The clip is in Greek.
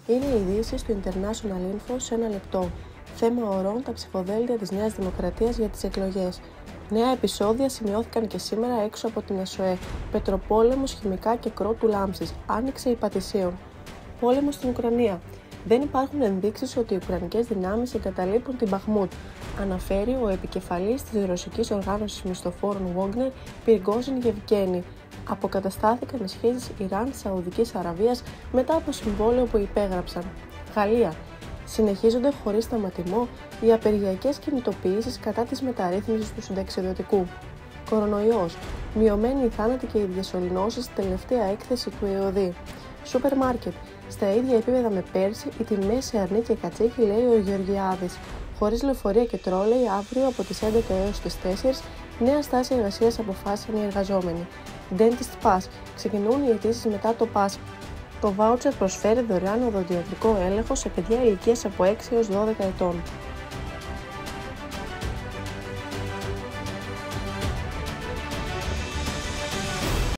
Είναι οι ειδήσεις του International Info σε ένα λεπτό. Θέμα ωρών τα ψηφοδέλτια της Νέας Δημοκρατίας για τις εκλογές. Νέα επεισόδια σημειώθηκαν και σήμερα έξω από την ΕΣΟΕ. Πετροπόλεμος, χημικά και κρότου λάμψης. Άνοιξε υπατησίων. Πόλεμος στην Ουκρανία. Δεν υπάρχουν ενδείξεις ότι οι ουκρανικές δυνάμεις εγκαταλείπουν την Μπαχμούτ, αναφέρει ο επικεφαλής της ρωσικής οργάνωσης μισθοφόρων Wagner, Prigožin Yevgeny. Αποκαταστάθηκαν οι σχέσεις Ιράν-Σαουδικής Αραβίας μετά από συμβόλαιο που υπέγραψαν. Γαλλία. Συνεχίζονται χωρίς σταματημό οι απεργιακές κινητοποιήσεις κατά της μεταρρύθμισης του συνταξιοδοτικού. Κορονοϊός. Μειωμένοι οι θάνατοι και οι διασωληνώσεις, τελευταία έκθεση του ΕΟΔΗ. Σούπερ μάρκετ. Στα ίδια επίπεδα με πέρσι, οι τιμές σε αρνί και κατσίκι, λέει ο Γεωργιάδης. Χωρίς λεωφορεία και τρόλεϊ, αύριο από τις 11 έως τις 4, νέα στάση εργασίας αποφάσισαν οι εργαζόμενοι. Dentist Pass. Ξεκινούν οι αιτήσεις μετά το Pass. Το voucher προσφέρει δωρεάν οδοντιατρικό έλεγχο σε παιδιά ηλικίας από 6 έως 12 ετών.